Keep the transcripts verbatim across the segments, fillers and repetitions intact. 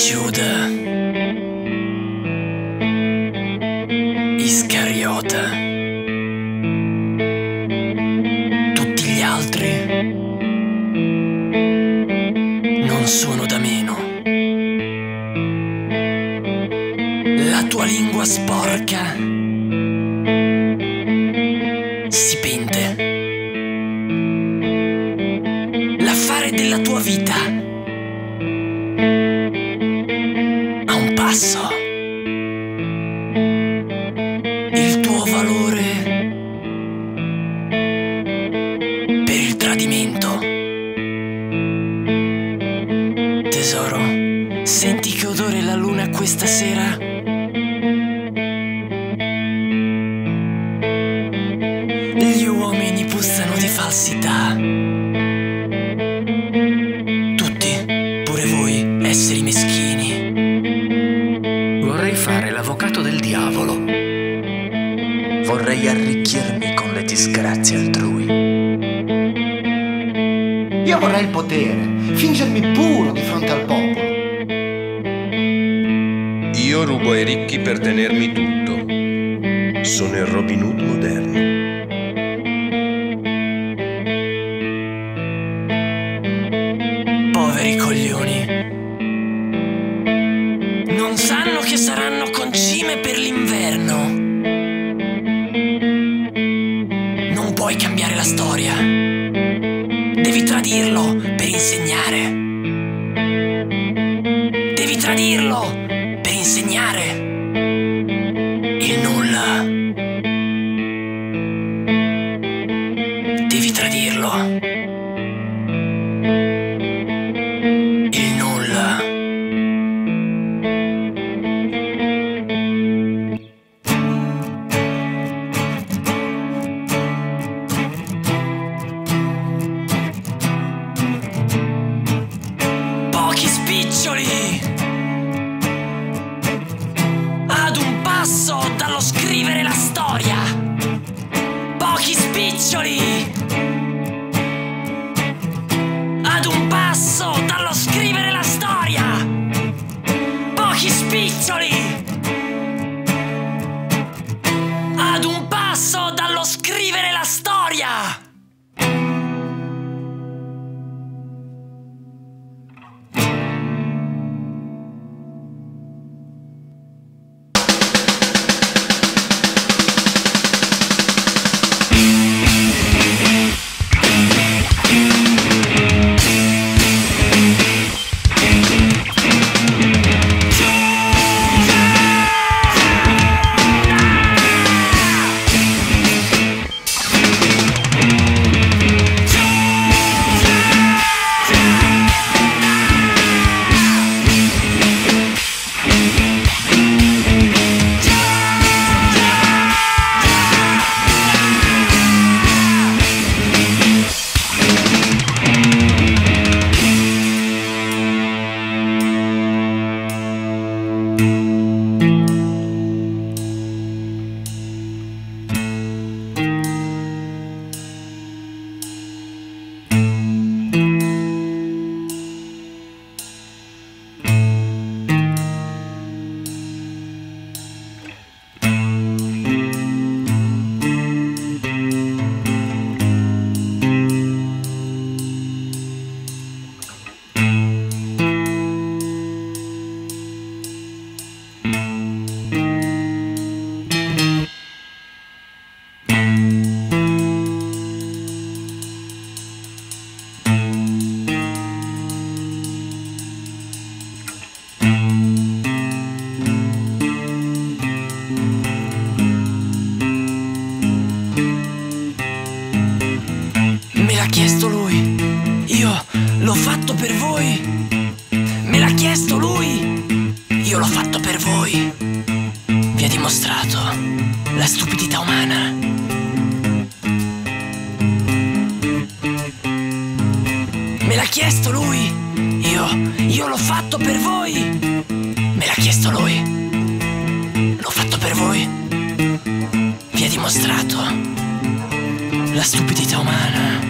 Giuda Iscariota. Tutti gli altri non sono da meno. La tua lingua sporca si pente. L'affare della tua vita a un passo. Il tuo valore per il tradimento. Tesoro, senti che odore la luna questa sera? Gli uomini puzzano di falsità. Tutti, pure voi, esseri meschini. Vorrei fare l'avvocato del diavolo. Vorrei arricchirmi con le disgrazie altrui. Io vorrei il potere, fingermi puro di fronte al popolo. Io rubo ai ricchi per tenermi tutto. Sono il Robin Hood moderno. Poveri coglioni. Non sanno che saranno concime per l'inverno. Non puoi cambiare la storia. Devi tradirlo per insegnare. Devi tradirlo per insegnare il nulla. Devi tradirlo. Il nulla. Pochi spiccioli ad un passo dallo scrivere la storia. Pochi spiccioli ad un passo dallo scrivere la storia. Pochi spiccioli ad un passo dallo scrivere la storia. Me l'ha chiesto lui, io l'ho fatto per voi. Me l'ha chiesto lui, io l'ho fatto per voi. Vi ha dimostrato la stupidità umana. Me l'ha chiesto lui, io, io l'ho fatto per voi. Me l'ha chiesto lui, l'ho fatto per voi. Vi ha dimostrato la stupidità umana.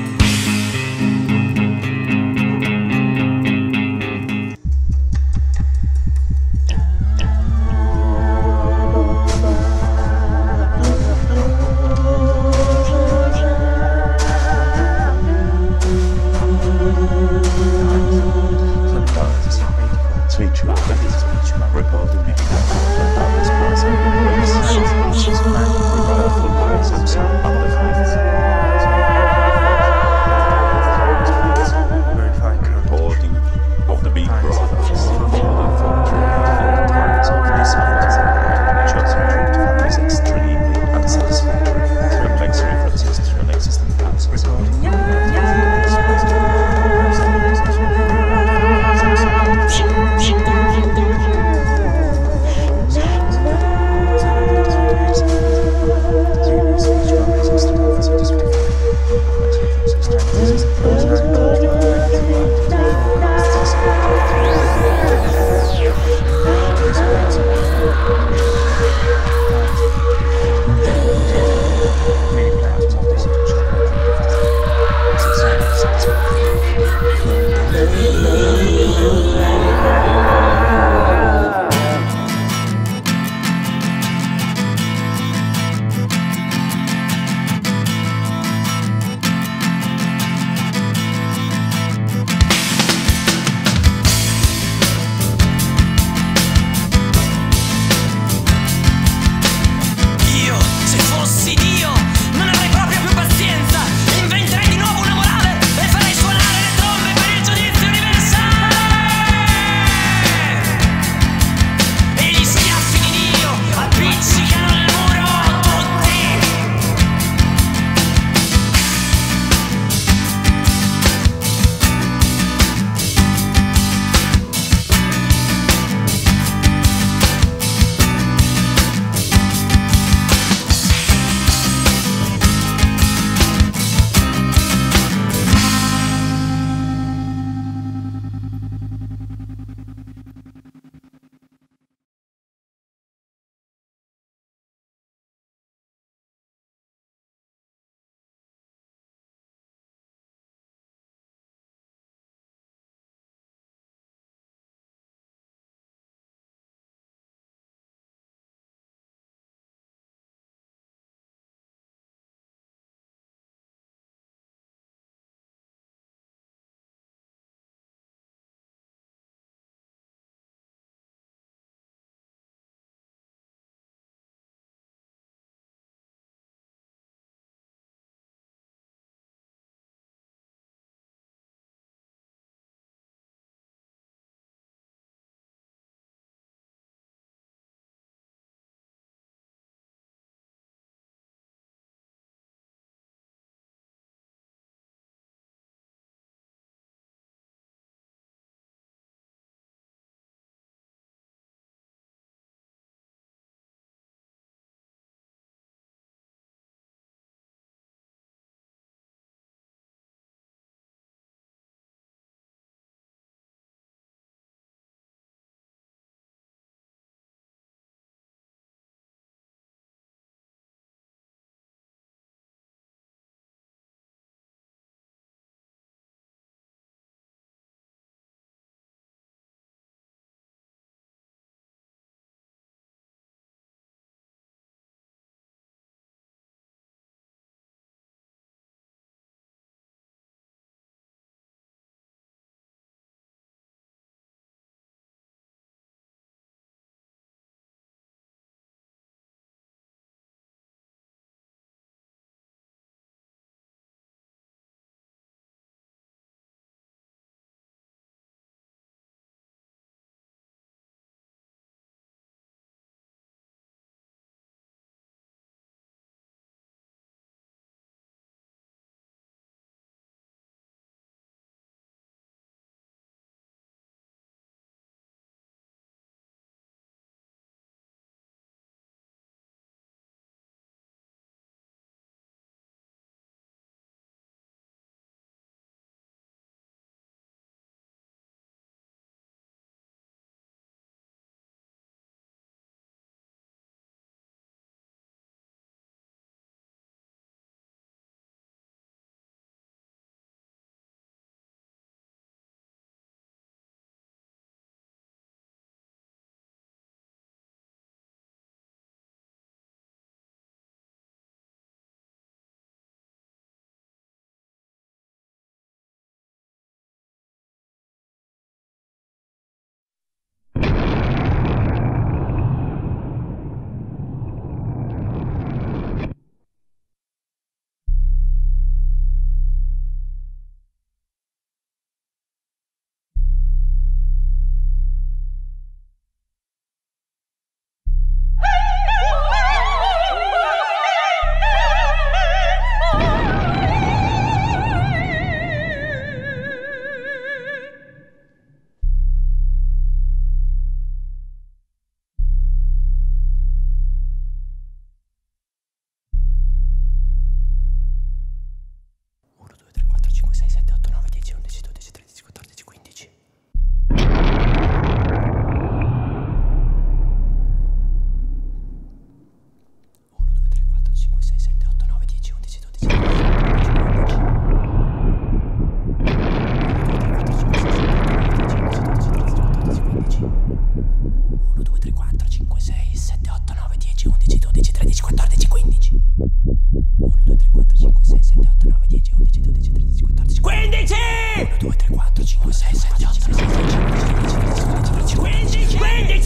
uno, due, tre, quattro, cinque, sei, sette, otto, nove, dieci, undici, dodici, tredici, quattordici, quindici. uno, due, tre, quattro, cinque, sei, sette, otto, nove, dieci, undici, dodici, tredici, quattordici, quindici. uno, due, tre, quattro, cinque, sei, sette, otto, nove, dieci, undici, dodici, tredici, quattordici, quindici.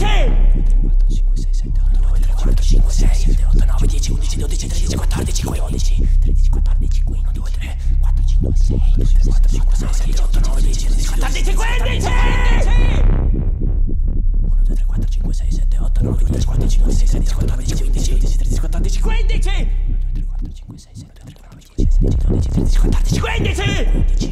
uno, due, tre, quattro, cinque, sei, sette, otto, nove, dieci, undici, dodici, tredici, quattordici, quindici. tredici, quattordici, quindici. uno, due, tre, quattro, cinque, sei, sette, otto, nove, dieci, undici, dodici, quattordici, uno, due, tre, quattro, cinque, sei, sette, otto, nove, dieci, undici, dodici, tredici, quattordici, quindici. uno, due, tre, quattro, cinque, sei, sette, otto, nove, dieci, undici, dodici, tredici, quattordici, quindici. uno, due, tre, quattordici, cinque, sei, sette, otto, nove, dieci, undici, dodici, tredici, quattordici, quindici.